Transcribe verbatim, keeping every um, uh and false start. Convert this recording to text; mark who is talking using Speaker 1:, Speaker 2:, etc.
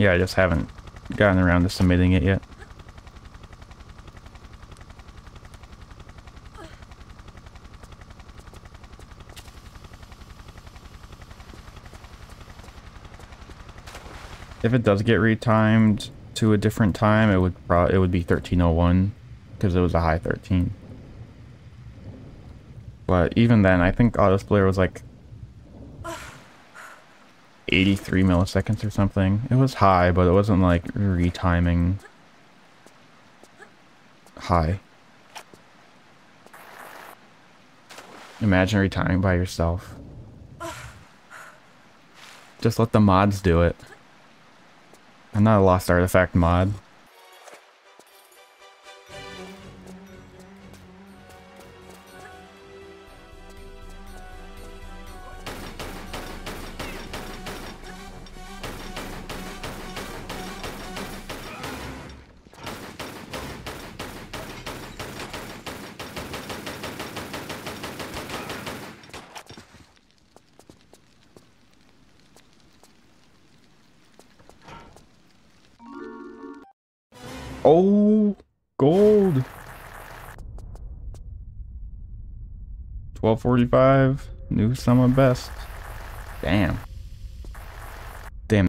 Speaker 1: Yeah, I just haven't gotten around to submitting it yet. If it does get retimed to a different time, it would pro it would be thirteen oh one because it was a high thirteen. But even then, I think autosplitter was like eighty-three milliseconds or something. It was high, but it wasn't like retiming high. Imagine retiming by yourself. Just let the mods do it. I'm not a Lost Artifact mod. Oh, gold. twelve forty-five, new summon best. Damn.